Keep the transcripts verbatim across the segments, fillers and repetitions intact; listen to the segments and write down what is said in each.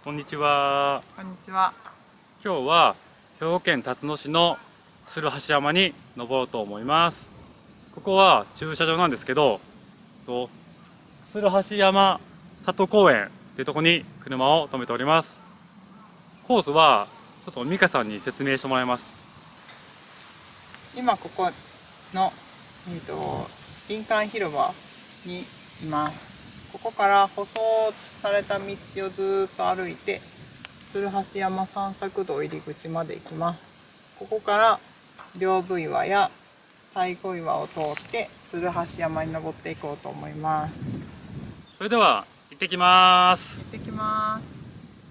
こんにちは。 こんにちは。 今日は兵庫県辰野市の鶴橋山に登ろうと思います。ここは駐車場なんですけど、と鶴橋山里公園っていうところに車を止めております。コースはちょっと美香さんに説明してもらいます。 今ここの、えーと、林間広場にいます。ここから舗装された道をずっと歩いて鶴橋山散策道入り口まで行きます。ここから屏風岩や太鼓岩を通って鶴橋山に登っていこうと思います。 それでは行ってきます。 行ってきます。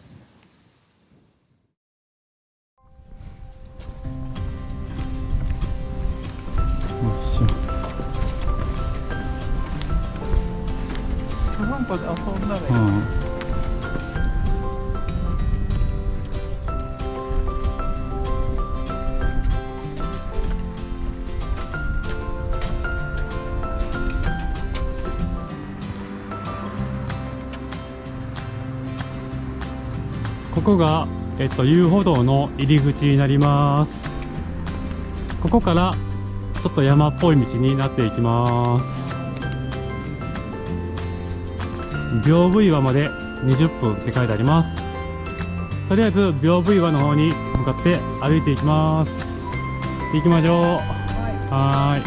トランポで遊んだらいい。うん、 ここが、えっと、遊歩道の入り口になります。ここからちょっと山っぽい道になっていきます。屏風岩までにじゅっぷんって書いてあります。とりあえず屏風岩の方に向かって歩いていきます。行きましょう。はい。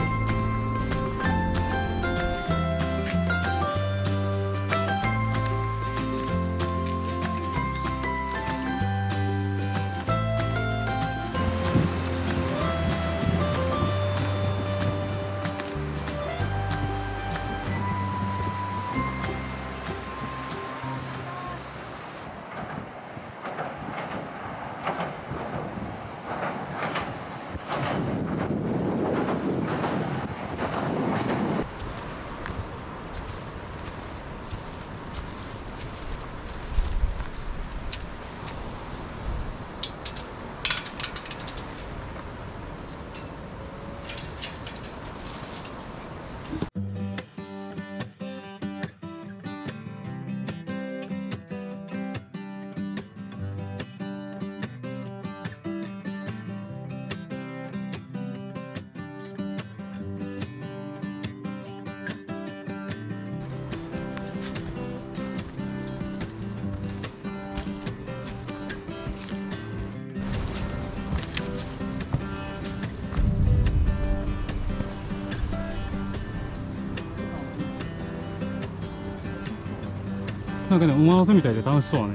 なんかね、馬乗せみたいで楽しそうだね。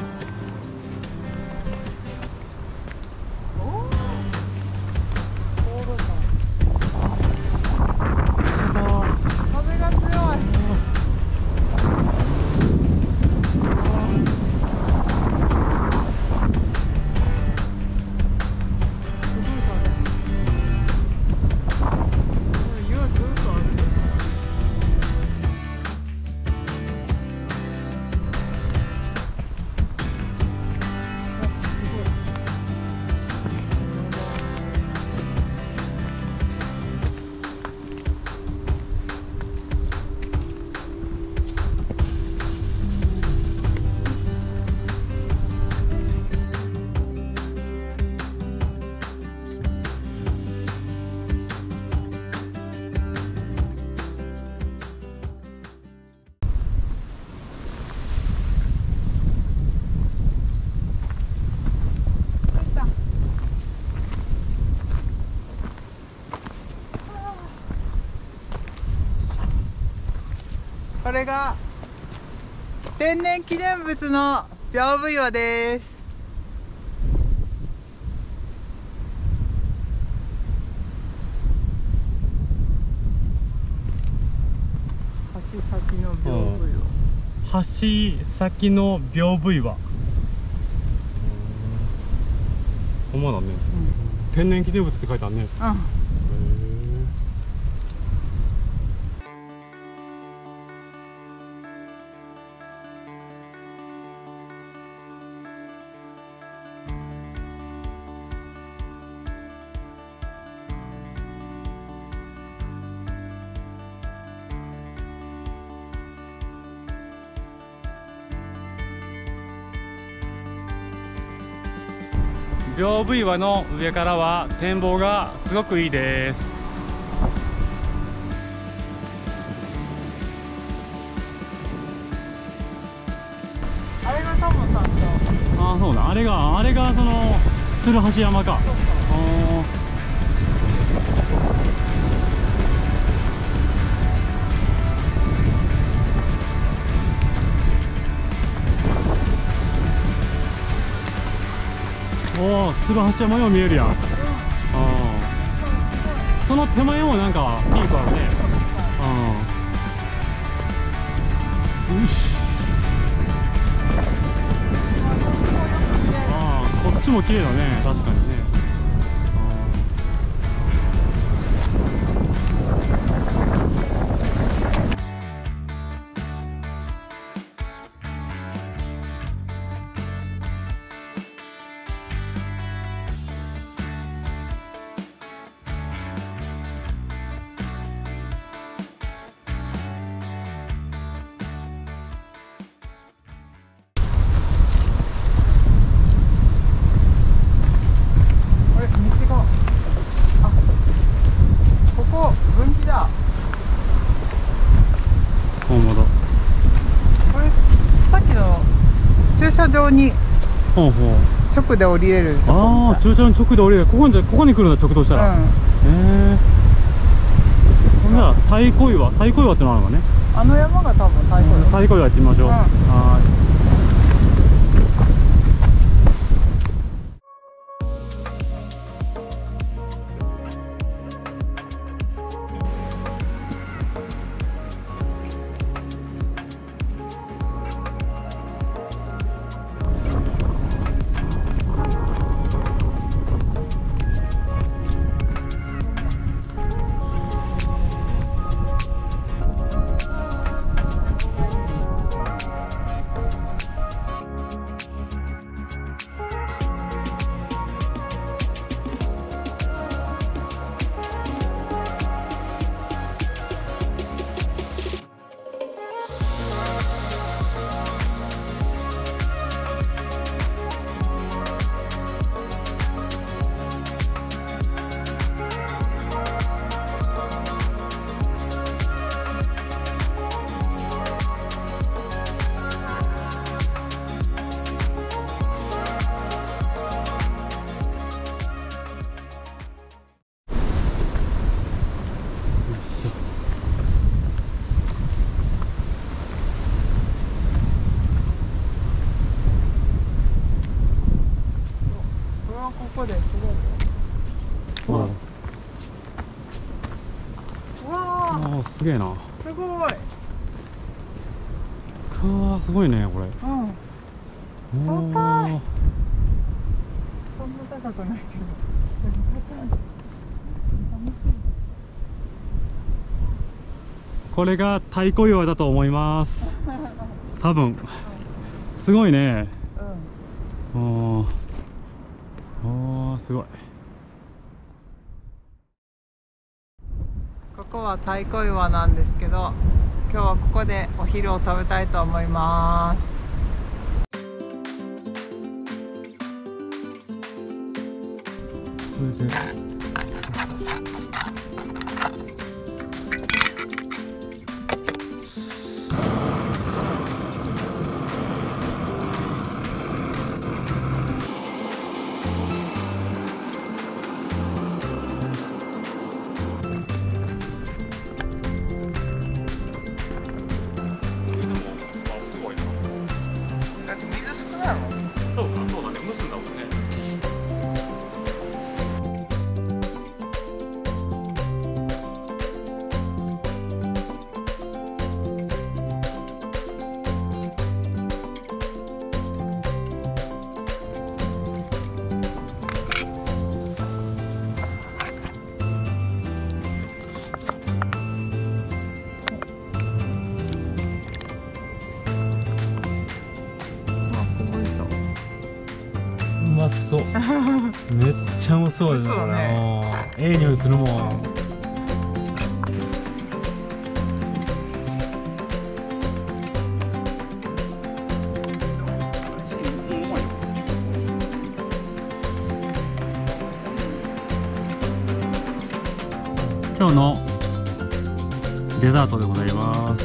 風が強い。これが天然記念物の屏風岩です。橋先の屏風岩。 橋先の屏風岩。ほんまだね、うん、天然記念物って書いてあるね。うん。 屏風岩の上からは展望がすごくいいです。 あれが多分山頂。 ああ、そうだ、あれがあれがその鶴橋山か。おお、鶴橋山よう見えるやん。ああ、その手前もなんかピークあるね。ああ、よし。ああ、こっちも綺麗だね、確かにね。 あれ、道が。あ、ここ分岐だ。 本物。 これさっきの駐車場にほうほう。 直で降りれるとこああ、駐車場に直で降りる。ここにここに来るんだ、直としたら。へうん。 え。ほんなら太鼓岩、太鼓岩ってのあるのね。 あの山が多分太鼓よ。 太鼓岩行ってみましょう。 うんはーい。 ここですごい。 うん。 うわあー、 あ、すげえな。 すごい。 かー、すごいね、これ。 うん。 おー。 高いそんな高くないけど。 これが太鼓岩だと思います。多分。すごいね。 うん。 おー。おー、すごい。 ここは太鼓岩なんですけど、今日はここでお昼を食べたいと思います。 それで。 だって水少ないもん。 そうか、そうだね、蒸すんだもんね。うまそう。めっちゃうまそうだそうだね。 ええ匂いするもん。 今日のデザートでございます。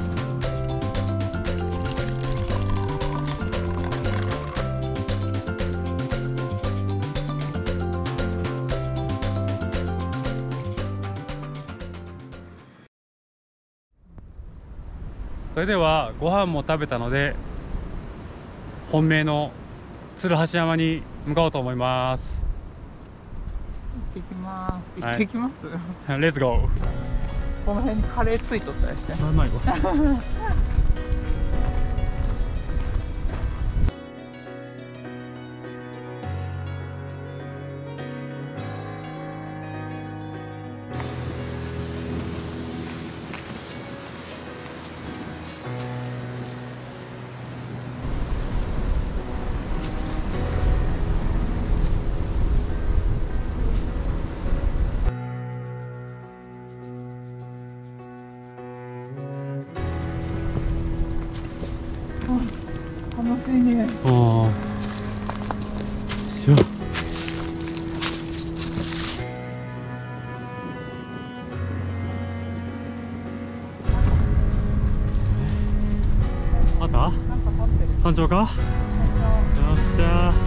それではご飯も食べたので本命の鶴橋山に向かおうと思います。 行ってきます。行はいってきます。 レッツゴー。 この辺にカレーついとったりして。 うまいわ。 楽しいね。 おお。しょ。あった？ なんか立ってる。 山頂か？よっしゃー。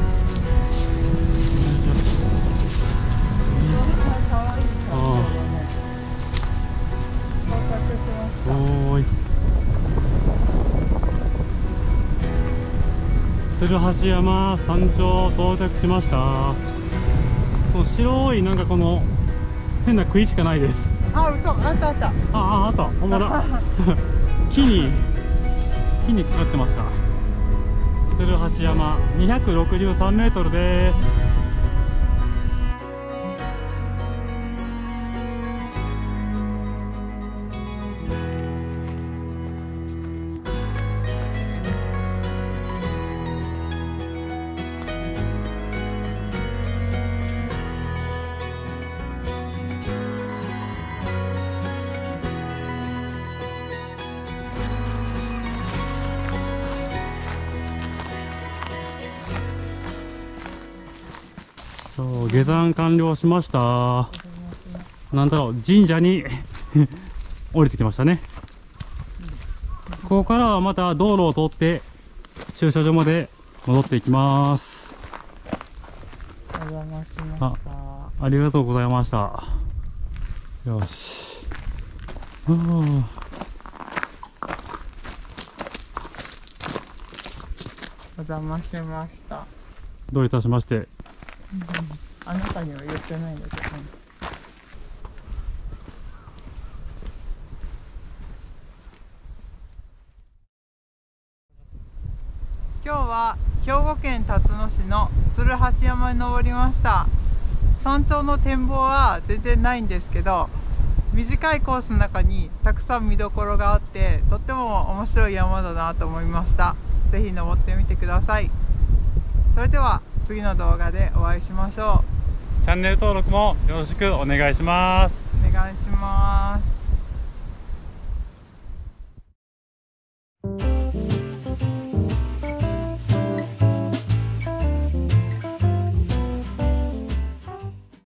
おーい。鶴橋山山頂到着しました。この白いなんかこの変な杭しかないです。 あ、嘘、あったあった。 ああ、あった、ほんまだ。木に木にかかってました。鶴橋山にひゃくろくじゅうさんメートルです。そう下山完了しました。なんだろう、神社に降りてきましたね。ここからはまた道路を通って駐車場まで戻っていきます。 お邪魔しました。 あ、ありがとうございました。よし。あーお邪魔しました。 どういたしまして。 あなたには言ってないんだけど、ね、今日は兵庫県たつの市の鶴橋山に登りました。山頂の展望は全然ないんですけど、短いコースの中にたくさん見どころがあってとっても面白い山だなと思いました。ぜひ登ってみてください。それでは次の動画でお会いしましょう。 チャンネル登録もよろしくお願いします。 お願いします。